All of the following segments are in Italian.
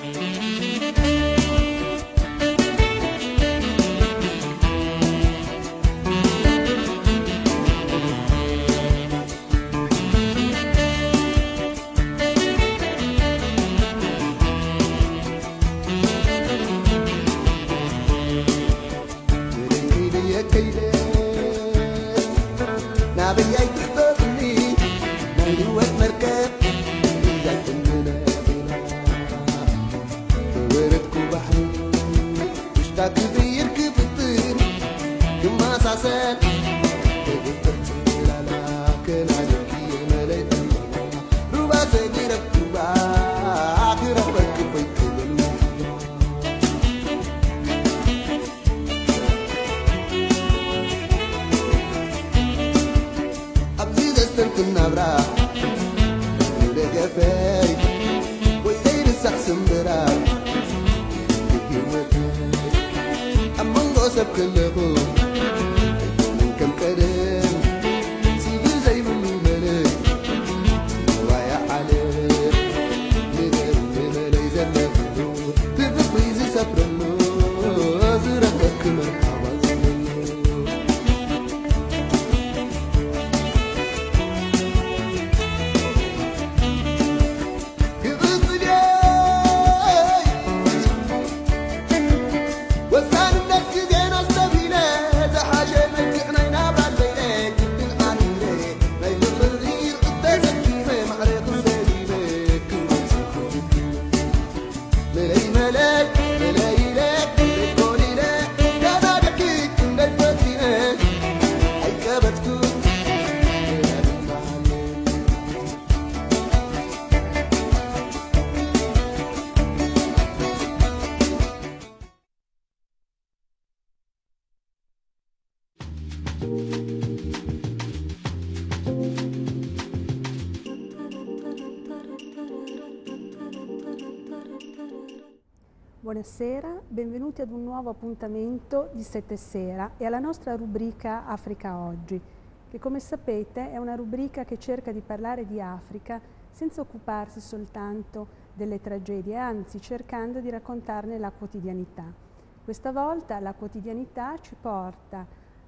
Buonasera, benvenuti ad un nuovo appuntamento di Sette Sera e alla nostra rubrica Africa Oggi, che come sapete è una rubrica che cerca di parlare di Africa senza occuparsi soltanto delle tragedie, anzi cercando di raccontarne la quotidianità. Questa volta la quotidianità ci porta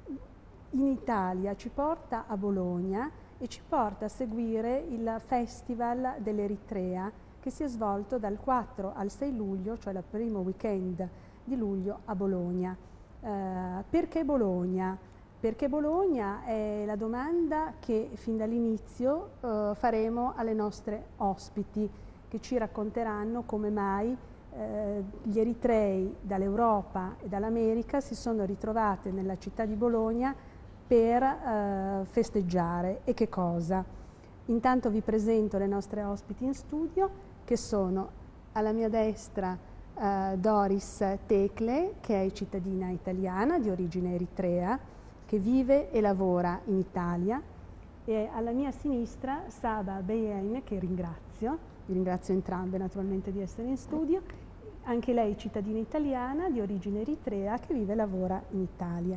in Italia, ci porta a Bologna e ci porta a seguire il Festival dell'Eritrea che si è svolto dal 4 al 6 luglio, cioè il primo weekend di luglio a Bologna. Perché Bologna? Perché Bologna è la domanda che fin dall'inizio faremo alle nostre ospiti, che ci racconteranno come mai gli eritrei dall'Europa e dall'America si sono ritrovati nella città di Bologna per festeggiare e che cosa. Intanto vi presento le nostre ospiti in studio, che sono alla mia destra Doris Tecle, che è cittadina italiana di origine eritrea, che vive e lavora in Italia, e alla mia sinistra Saba Beyen, che ringrazio, vi ringrazio entrambe naturalmente di essere in studio, anche lei cittadina italiana di origine eritrea che vive e lavora in Italia.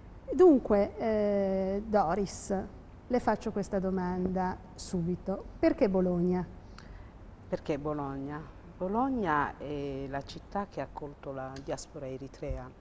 Dunque, Doris, le faccio questa domanda subito. Perché Bologna? Perché Bologna? Bologna è la città che ha accolto la diaspora eritrea.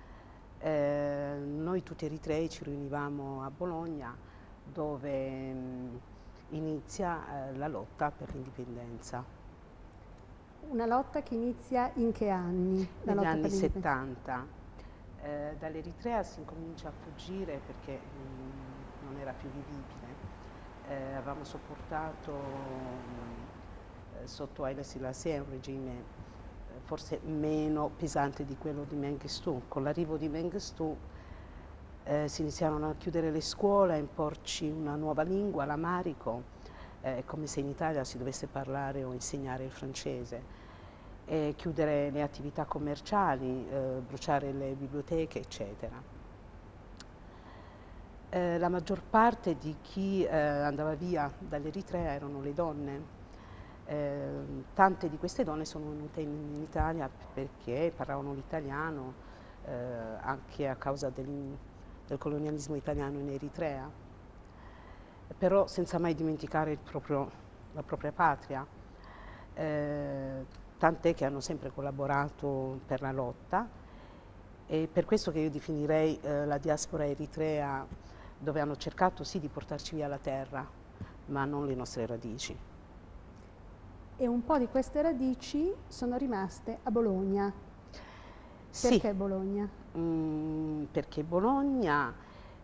Noi tutti eritrei ci riunivamo a Bologna, dove inizia la lotta per l'indipendenza. Una lotta che inizia in che anni? Negli anni 70. Dall'Eritrea si incomincia a fuggire perché non era più vivibile. Avevamo sopportato sotto Haile Selassie un regime forse meno pesante di quello di Mengistu. Con l'arrivo di Mengistu si iniziarono a chiudere le scuole, a imporci una nuova lingua, l'amarico, come se in Italia si dovesse parlare o insegnare il francese, e chiudere le attività commerciali, bruciare le biblioteche, eccetera. La maggior parte di chi andava via dall'Eritrea erano le donne. Tante di queste donne sono venute in Italia perché parlavano l'italiano, anche a causa del colonialismo italiano in Eritrea, però senza mai dimenticare la propria patria. tant'è che hanno sempre collaborato per la lotta. È per questo che io definirei la diaspora eritrea, dove hanno cercato sì di portarci via la terra, ma non le nostre radici. E un po' di queste radici sono rimaste a Bologna. Perché Sì, Bologna? perché Bologna,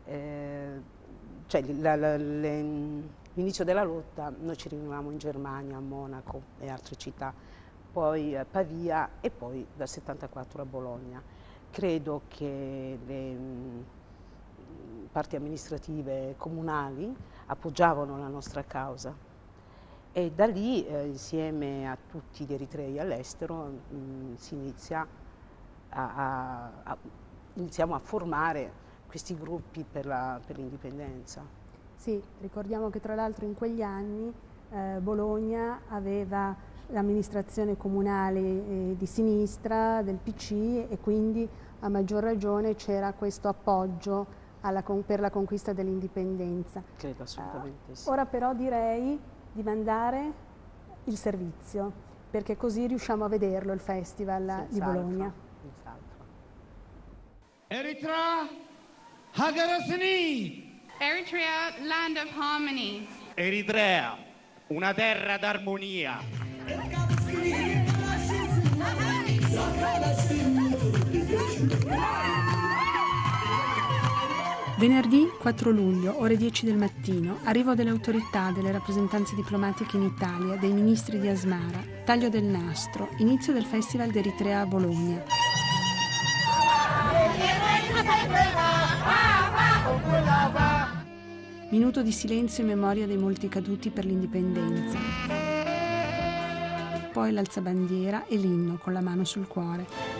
cioè l'inizio della lotta, noi ci riunivamo in Germania, a Monaco e altre città, poi a Pavia e poi dal 74 a Bologna. Credo che le parti amministrative comunali appoggiavano la nostra causa e da lì, insieme a tutti gli eritrei all'estero, si inizia iniziamo a formare questi gruppi per l'indipendenza. Sì, ricordiamo che tra l'altro in quegli anni Bologna aveva l'amministrazione comunale di sinistra, del PC, e quindi a maggior ragione c'era questo appoggio per la conquista dell'indipendenza. Credo assolutamente sì. Ora però direi di mandare il servizio, perché così riusciamo a vederlo il festival di Bologna. Senz'altro. Eritrea, Hagarasini. Eritrea, land of harmony. Eritrea, una terra d'armonia. Venerdì 4 luglio, ore 10 del mattino, arrivo delle autorità, delle rappresentanze diplomatiche in Italia, dei ministri di Asmara, taglio del nastro, inizio del Festival d'Eritrea a Bologna. Minuto di silenzio in memoria dei molti caduti per l'indipendenza. Poi l'alzabandiera e l'inno con la mano sul cuore.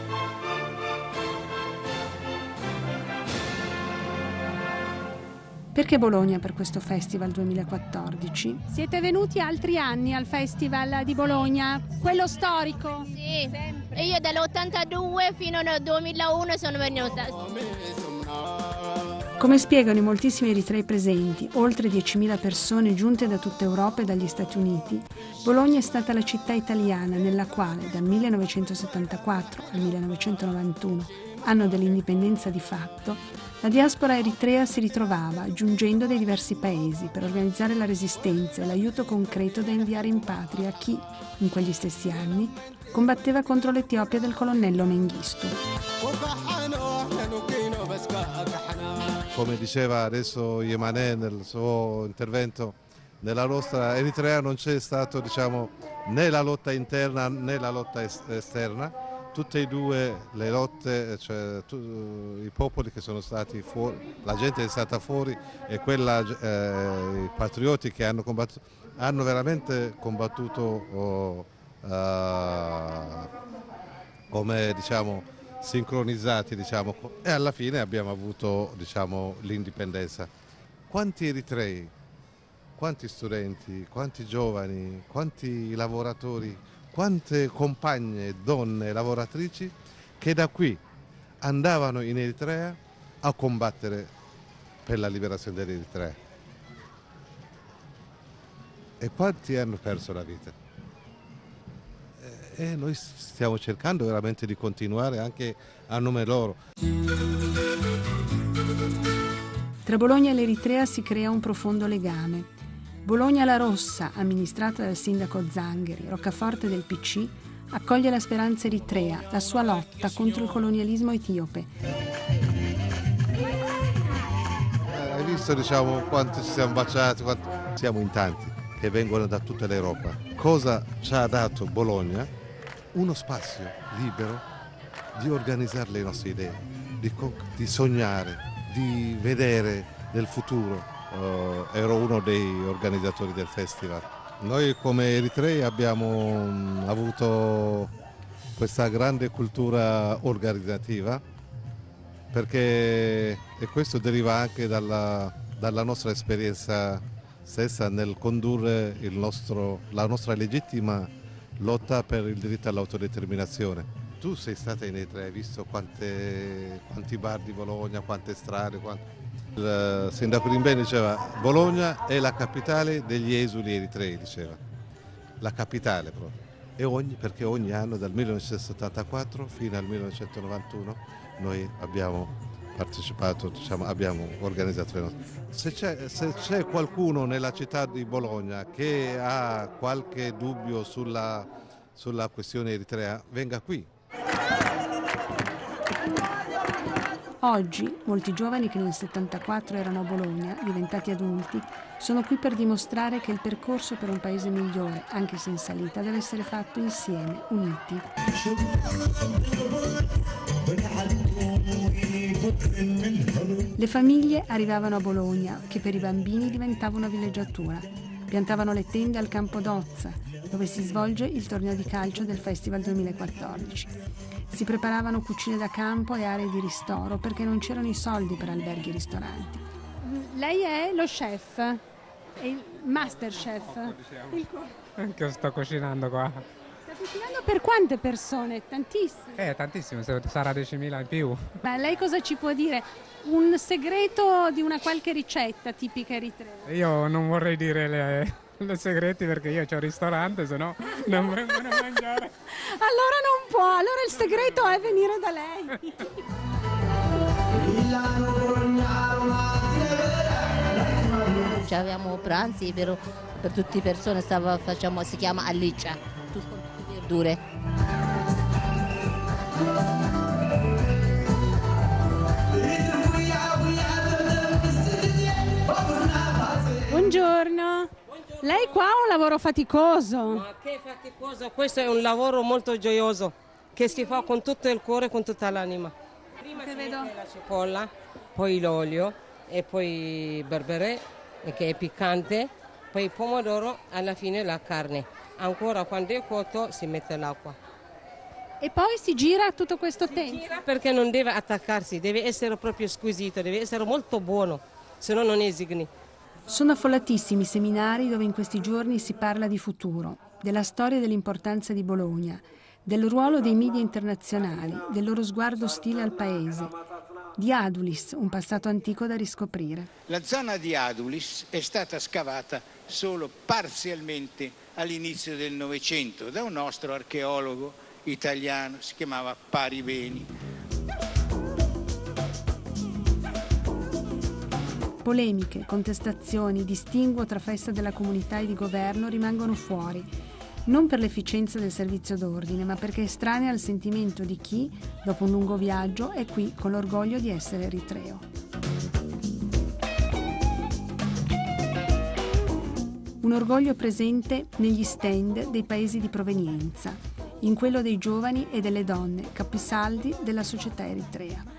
Perché Bologna per questo festival 2014? Siete venuti altri anni al festival di Bologna, quello storico? Sì, e io dall'82 fino al 2001 sono venuta. Come spiegano i moltissimi eritrei presenti, oltre 10.000 persone giunte da tutta Europa e dagli Stati Uniti, Bologna è stata la città italiana nella quale dal 1974 al 1991, anno dell'indipendenza di fatto, la diaspora eritrea si ritrovava, giungendo dai diversi paesi, per organizzare la resistenza e l'aiuto concreto da inviare in patria a chi, in quegli stessi anni, combatteva contro l'Etiopia del colonnello Mengistu. Come diceva adesso Yemané nel suo intervento, nella nostra Eritrea non c'è stato, diciamo, né la lotta interna né la lotta esterna. Tutte e due le lotte, cioè i popoli che sono stati fuori, la gente è stata fuori e i patrioti che hanno combattuto, hanno veramente combattuto come, diciamo, sincronizzati, diciamo, e alla fine abbiamo avuto, diciamo, l'indipendenza. Quanti eritrei, quanti studenti, quanti giovani, quanti lavoratori, quante compagne, donne, lavoratrici che da qui andavano in Eritrea a combattere per la liberazione dell'Eritrea. E quanti hanno perso la vita? E noi stiamo cercando veramente di continuare anche a nome loro. Tra Bologna e l'Eritrea si crea un profondo legame. Bologna la Rossa, amministrata dal sindaco Zangheri, roccaforte del PC, accoglie la speranza eritrea, la sua lotta contro il colonialismo etiope. Hai visto, diciamo, quanto ci siamo baciati, siamo in tanti che vengono da tutta l'Europa. Cosa ci ha dato Bologna? Uno spazio libero di organizzare le nostre idee, di sognare, di vedere nel futuro. Ero uno dei organizzatori del festival. Noi come eritrei abbiamo avuto questa grande cultura organizzativa e questo deriva anche dalla nostra esperienza stessa nel condurre la nostra legittima lotta per il diritto all'autodeterminazione. Tu sei stata in Eritrea, hai visto quanti bar di Bologna, quante strade, Il sindaco Rimbeni diceva Bologna è la capitale degli esuli eritrei, diceva. La capitale proprio. perché ogni anno dal 1974 fino al 1991 noi abbiamo partecipato, diciamo, abbiamo organizzato le nostre. Se c'è qualcuno nella città di Bologna che ha qualche dubbio sulla questione eritrea, venga qui. Oggi molti giovani che nel 74 erano a Bologna, diventati adulti, sono qui per dimostrare che il percorso per un paese migliore, anche se in salita, deve essere fatto insieme, uniti. Le famiglie arrivavano a Bologna, che per i bambini diventava una villeggiatura. Piantavano le tende al Campo d'Ozza, dove si svolge il torneo di calcio del Festival 2014. Si preparavano cucine da campo e aree di ristoro perché non c'erano i soldi per alberghi e ristoranti. Lei è lo chef, è il master chef. Che sto cucinando qua. Sta cucinando per quante persone? Tantissime? Tantissimo, sarà 10.000 in più. Beh, lei cosa ci può dire? Un segreto di una qualche ricetta tipica eritrea? Io non vorrei dire le segreti perché io ho il ristorante, se no non vengono a mangiare. Allora non può, allora il segreto è venire da lei. Avevamo pranzi per tutte le persone, si chiama alliccia, tutto con tutte le verdure. Buongiorno. Lei qua ha un lavoro faticoso. Ma che faticoso? Questo è un lavoro molto gioioso che si fa con tutto il cuore, con tutta l'anima. Prima si mette la cipolla, poi l'olio e poi il berbere che è piccante, poi il pomodoro, alla fine la carne. Ancora quando è cotto si mette l'acqua. E poi si gira tutto questo tempo? Gira perché non deve attaccarsi, deve essere proprio squisito, deve essere molto buono, se no non esigni. Sono affollatissimi i seminari dove in questi giorni si parla di futuro, della storia e dell'importanza di Bologna, del ruolo dei media internazionali, del loro sguardo ostile al paese, di Adulis, un passato antico da riscoprire. La zona di Adulis è stata scavata solo parzialmente all'inizio del Novecento da un nostro archeologo italiano, si chiamava Paribeni. Polemiche, contestazioni, distinguo tra festa della comunità e di governo rimangono fuori, non per l'efficienza del servizio d'ordine, ma perché estranea al sentimento di chi, dopo un lungo viaggio, è qui con l'orgoglio di essere eritreo. Un orgoglio presente negli stand dei paesi di provenienza, in quello dei giovani e delle donne, capisaldi della società eritrea.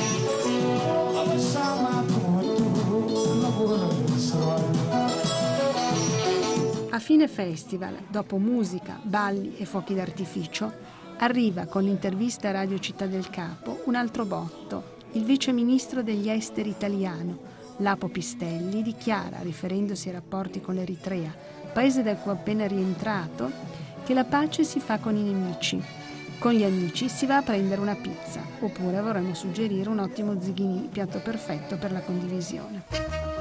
A fine festival, dopo musica, balli e fuochi d'artificio, arriva con l'intervista a Radio Città del Capo un altro botto. Il vice ministro degli esteri italiano, Lapo Pistelli, dichiara, riferendosi ai rapporti con l'Eritrea, paese da cui è appena rientrato, che la pace si fa con i nemici. Con gli amici si va a prendere una pizza, oppure vorremmo suggerire un ottimo zighinì, piatto perfetto per la condivisione.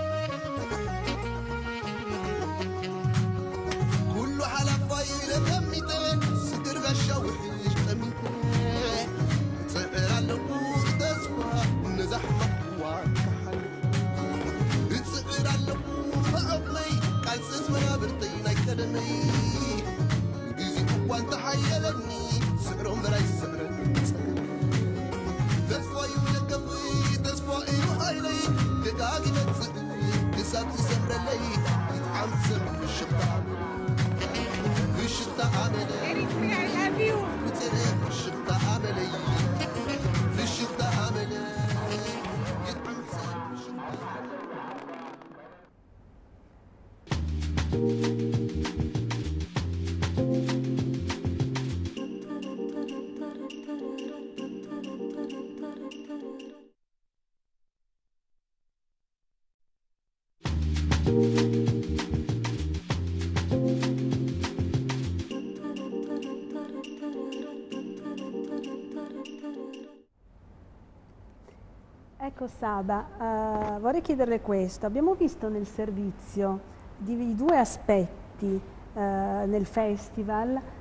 Ecco Saba, vorrei chiederle questo. Abbiamo visto nel servizio di due aspetti nel festival,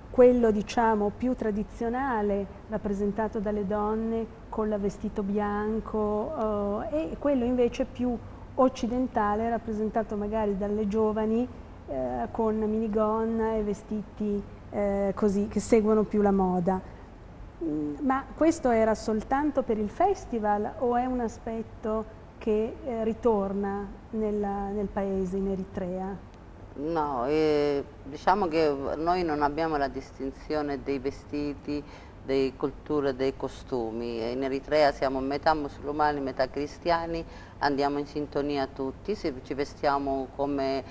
quello diciamo più tradizionale rappresentato dalle donne con il vestito bianco e quello invece più occidentale rappresentato magari dalle giovani con minigonna e vestiti così che seguono più la moda. Ma questo era soltanto per il festival o è un aspetto che ritorna nel paese, in Eritrea? No, diciamo che noi non abbiamo la distinzione dei vestiti, delle culture, dei costumi. In Eritrea siamo metà musulmani, metà cristiani, andiamo in sintonia tutti, ci vestiamo come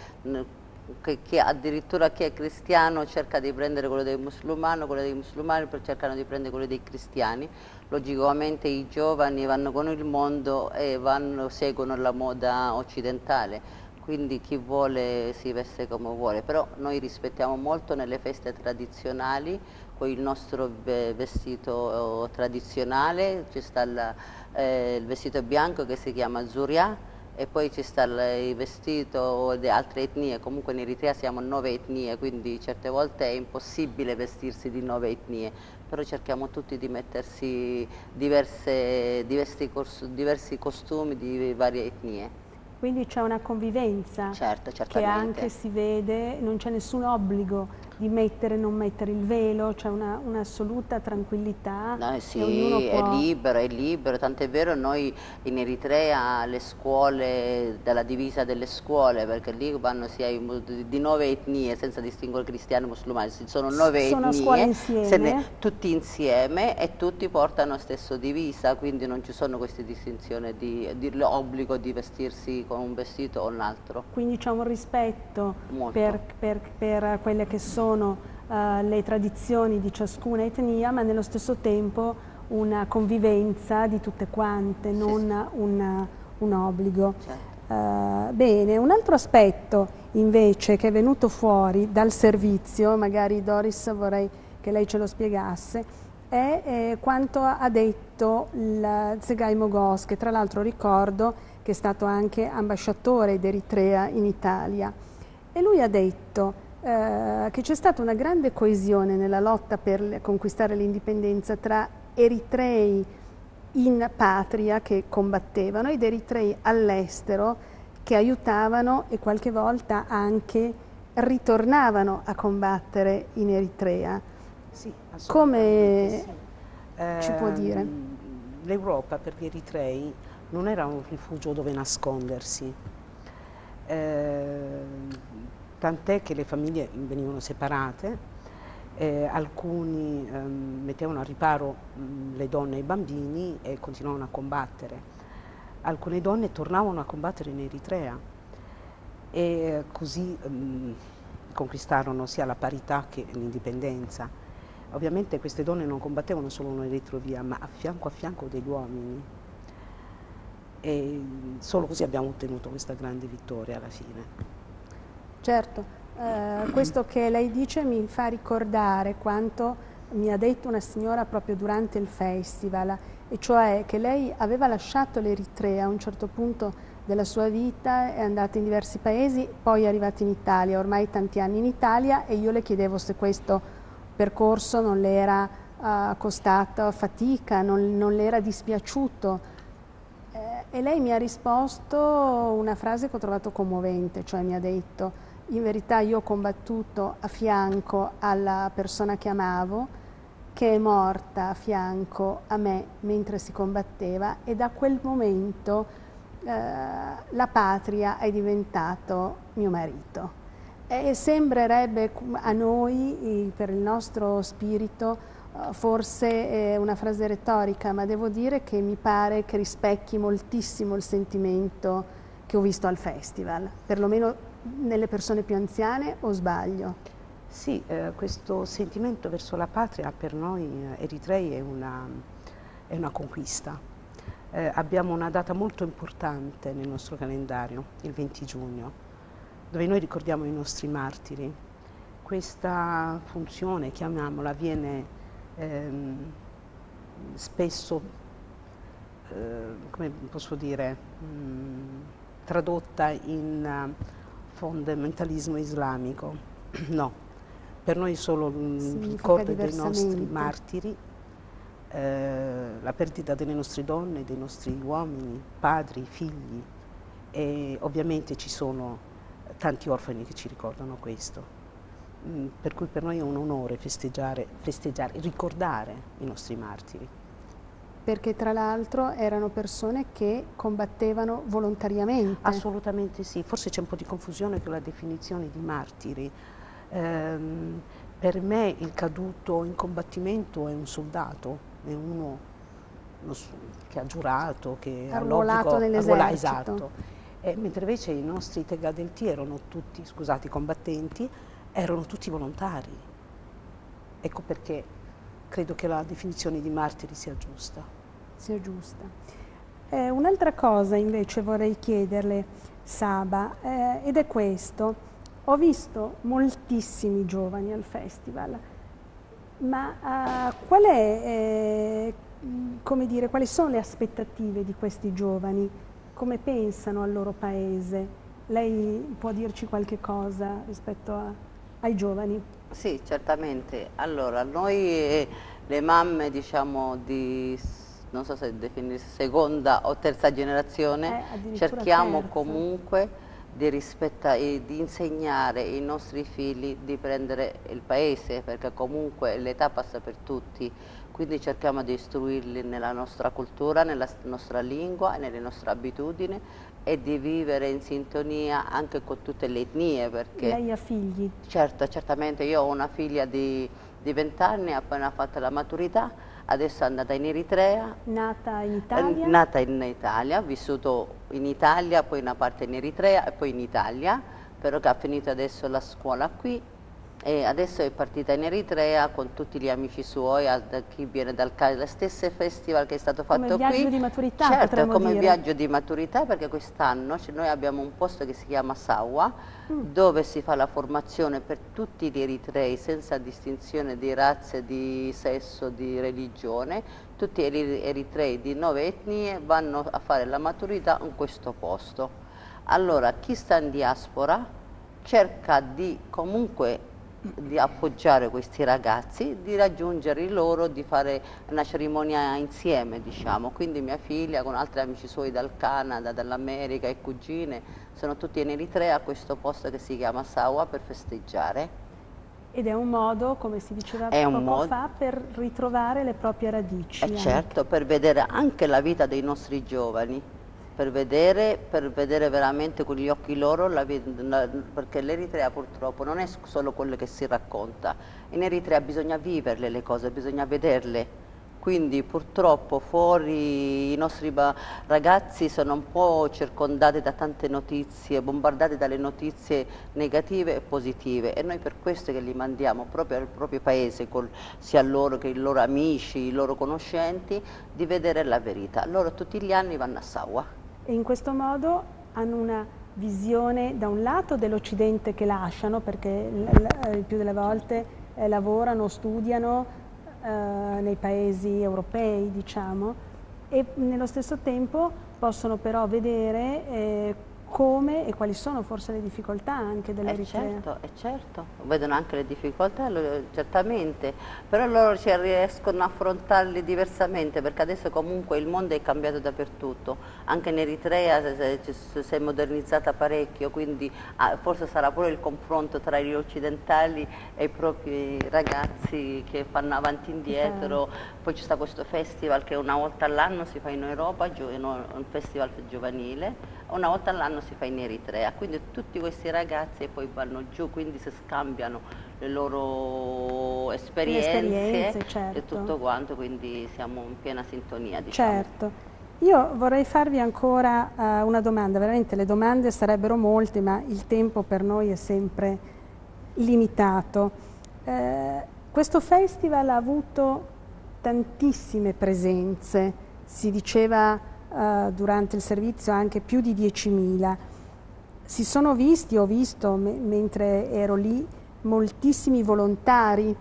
addirittura chi è cristiano cerca di prendere quello dei musulmani cercano di prendere quello dei cristiani. Logicamente i giovani vanno con il mondo e seguono la moda occidentale. Quindi chi vuole si veste come vuole, però noi rispettiamo molto nelle feste tradizionali con il nostro vestito tradizionale, ci sta il vestito bianco che si chiama Zuria e poi ci sta il vestito di altre etnie, comunque in Eritrea siamo 9 etnie, quindi certe volte è impossibile vestirsi di 9 etnie, però cerchiamo tutti di mettersi diversi costumi di varie etnie. Quindi c'è una convivenza che anche si vede, non c'è nessun obbligo di mettere o non mettere il velo, c'è un'assoluta tranquillità. No, sì, è libero, tant'è vero noi in Eritrea le scuole, dalla divisa delle scuole, perché lì vanno di 9 etnie senza distinguere cristiani e musulmani, sono 9 etnie, scuole insieme. tutti insieme e tutti portano la stessa divisa, quindi non ci sono queste distinzioni di l'obbligo di vestirsi con un vestito o un altro. Quindi c'è un rispetto per quelle che sono le tradizioni di ciascuna etnia, ma nello stesso tempo una convivenza di tutte quante, non un obbligo. Bene, un altro aspetto invece che è venuto fuori dal servizio, magari Doris vorrei che lei ce lo spiegasse, è quanto ha detto il Tsegai Mogos, che tra l'altro ricordo che è stato anche ambasciatore d'Eritrea in Italia, e lui ha detto che c'è stata una grande coesione nella lotta per conquistare l'indipendenza tra eritrei in patria che combattevano ed eritrei all'estero che aiutavano e qualche volta anche ritornavano a combattere in Eritrea. Sì, come sì. Ci può dire? L'Europa per gli eritrei non era un rifugio dove nascondersi, tant'è che le famiglie venivano separate, alcuni mettevano a riparo le donne e i bambini e continuavano a combattere. Alcune donne tornavano a combattere in Eritrea e così conquistarono sia la parità che l'indipendenza. Ovviamente queste donne non combattevano solo in Eritrea, ma a fianco degli uomini. E solo così abbiamo ottenuto questa grande vittoria alla fine. Certo, questo che lei dice mi fa ricordare quanto mi ha detto una signora proprio durante il festival, e cioè che lei aveva lasciato l'Eritrea a un certo punto della sua vita, è andata in diversi paesi, poi è arrivata in Italia, ormai tanti anni in Italia, e io le chiedevo se questo percorso non le era costato fatica, non le era dispiaciuto. E lei mi ha risposto una frase che ho trovato commovente, cioè mi ha detto: in verità io ho combattuto a fianco alla persona che amavo, che è morta a fianco a me mentre si combatteva, e da quel momento la patria è diventato mio marito. E sembrerebbe a noi, per il nostro spirito, forse una frase retorica, ma devo dire che mi pare che rispecchi moltissimo il sentimento che ho visto al festival, perlomeno nelle persone più anziane, o sbaglio? Sì, questo sentimento verso la patria per noi eritrei è una conquista. Abbiamo una data molto importante nel nostro calendario, il 20 giugno, dove noi ricordiamo i nostri martiri. Questa funzione, chiamiamola, viene spesso, come posso dire, tradotta in fondamentalismo islamico. No, per noi solo il ricordo dei nostri martiri, la perdita delle nostre donne, dei nostri uomini, padri, figli, e ovviamente ci sono tanti orfani che ci ricordano questo. Per cui per noi è un onore festeggiare, ricordare i nostri martiri. Perché tra l'altro erano persone che combattevano volontariamente. Assolutamente sì, forse c'è un po' di confusione con la definizione di martiri. Per me il caduto in combattimento è un soldato, è uno che ha giurato, che ha l'obbligo nell'esercito. Esatto. Mentre invece i nostri tegadelti erano tutti, scusate, i combattenti, erano tutti volontari. Ecco perché credo che la definizione di martiri sia giusta. Sia giusta. Un'altra cosa invece vorrei chiederle, Saba, ed è questo. Ho visto moltissimi giovani al festival, ma quali sono le aspettative di questi giovani? Come pensano al loro paese? Lei può dirci qualche cosa rispetto ai giovani? Sì, certamente. Allora, noi le mamme, diciamo, non so se definire seconda o terza generazione, cerchiamo comunque di insegnare ai nostri figli di prendere il paese, perché comunque l'età passa per tutti, quindi cerchiamo di istruirli nella nostra cultura, nella nostra lingua e nelle nostre abitudini, e di vivere in sintonia anche con tutte le etnie. Perché lei ha figli? Certo, certamente. Io ho una figlia di 20 anni, ha appena fatto la maturità, adesso è andata in Eritrea. Nata in Italia? Nata in Italia, ha vissuto in Italia, poi una parte in Eritrea e poi in Italia, però che ha finito adesso la scuola qui e adesso è partita in Eritrea con tutti gli amici suoi, chi viene dal stesso festival che è stato fatto qui. Come viaggio di maturità, certo, come viaggio di maturità, perché quest'anno noi abbiamo un posto che si chiama Sawa, dove si fa la formazione per tutti gli eritrei senza distinzione di razze, di sesso, di religione. Tutti gli eritrei di 9 etnie vanno a fare la maturità in questo posto. Allora, chi sta in diaspora cerca comunque di appoggiare questi ragazzi, di raggiungere loro, di fare una cerimonia insieme, diciamo. Quindi mia figlia con altri amici suoi dal Canada, dall'America e cugine sono tutti in Eritrea a questo posto che si chiama Sawa per festeggiare. Ed è un modo, come si diceva poco fa, per ritrovare le proprie radici. Certo, per vedere anche la vita dei nostri giovani, per vedere veramente con gli occhi loro la vita, perché l'Eritrea purtroppo non è solo quello che si racconta. In Eritrea bisogna viverle le cose, bisogna vederle. Quindi purtroppo fuori i nostri ragazzi sono un po' circondati da tante notizie, bombardati dalle notizie negative e positive, e noi per questo che li mandiamo proprio al proprio paese, sia loro che i loro amici, i loro conoscenti, di vedere la verità. Loro tutti gli anni vanno a Sawa. E in questo modo hanno una visione da un lato dell'Occidente che lasciano, perché il più delle volte lavorano, studiano nei paesi europei, diciamo, e nello stesso tempo possono però vedere come e quali sono forse le difficoltà anche dell'Eritrea. Certo, vedono anche le difficoltà, certamente, però loro riescono a affrontarli diversamente, perché adesso comunque il mondo è cambiato dappertutto, anche in Eritrea si è modernizzata parecchio, quindi forse sarà pure il confronto tra gli occidentali e i propri ragazzi che fanno avanti e indietro. Poi c'è questo festival che una volta all'anno si fa in Europa, un festival giovanile, una volta all'anno si fa in Eritrea, quindi tutti questi ragazzi poi vanno giù, quindi si scambiano le loro esperienze certo. E tutto quanto, quindi siamo in piena sintonia, diciamo. Certo. Io vorrei farvi ancora una domanda, veramente le domande sarebbero molte, ma il tempo per noi è sempre limitato. Questo festival ha avuto tantissime presenze, si diceva durante il servizio anche più di 10.000. Si sono visti, ho visto mentre ero lì, moltissimi volontari.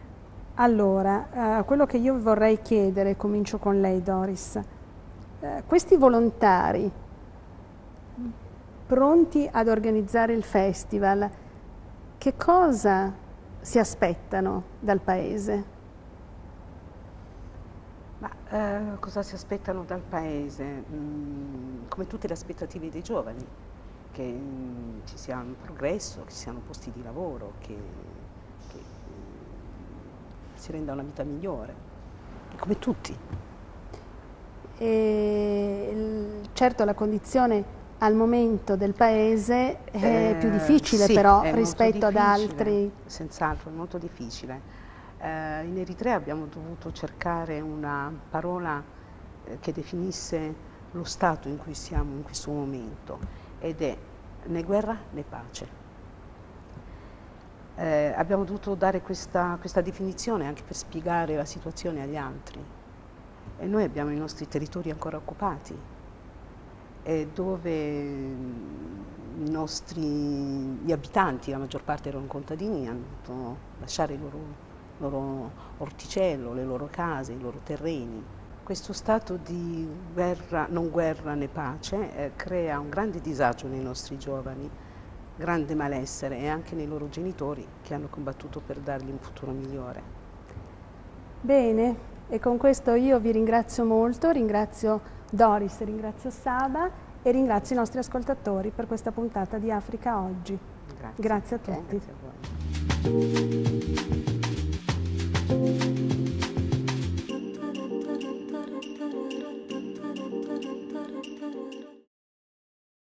Allora, quello che io vorrei chiedere, comincio con lei Doris, questi volontari pronti ad organizzare il festival, che cosa si aspettano dal Paese? Cosa si aspettano dal Paese? Come tutte le aspettative dei giovani, che ci sia un progresso, che ci siano posti di lavoro, che si renda una vita migliore, come tutti. Certo, la condizione al momento del Paese è più difficile, sì, però è rispetto ad altri. Senz'altro, è molto difficile. In Eritrea abbiamo dovuto cercare una parola che definisse lo stato in cui siamo in questo momento, ed è né guerra né pace. Abbiamo dovuto dare questa definizione anche per spiegare la situazione agli altri. E noi abbiamo i nostri territori ancora occupati, dove gli abitanti, la maggior parte erano contadini, hanno dovuto lasciare il loro orticello, le loro case, i loro terreni. Questo stato di guerra, non guerra né pace, crea un grande disagio nei nostri giovani, grande malessere, e anche nei loro genitori, che hanno combattuto per dargli un futuro migliore. Bene, e con questo io vi ringrazio molto, ringrazio Doris, ringrazio Saba e ringrazio i nostri ascoltatori per questa puntata di Africa Oggi. Grazie a tutti. Grazie a voi.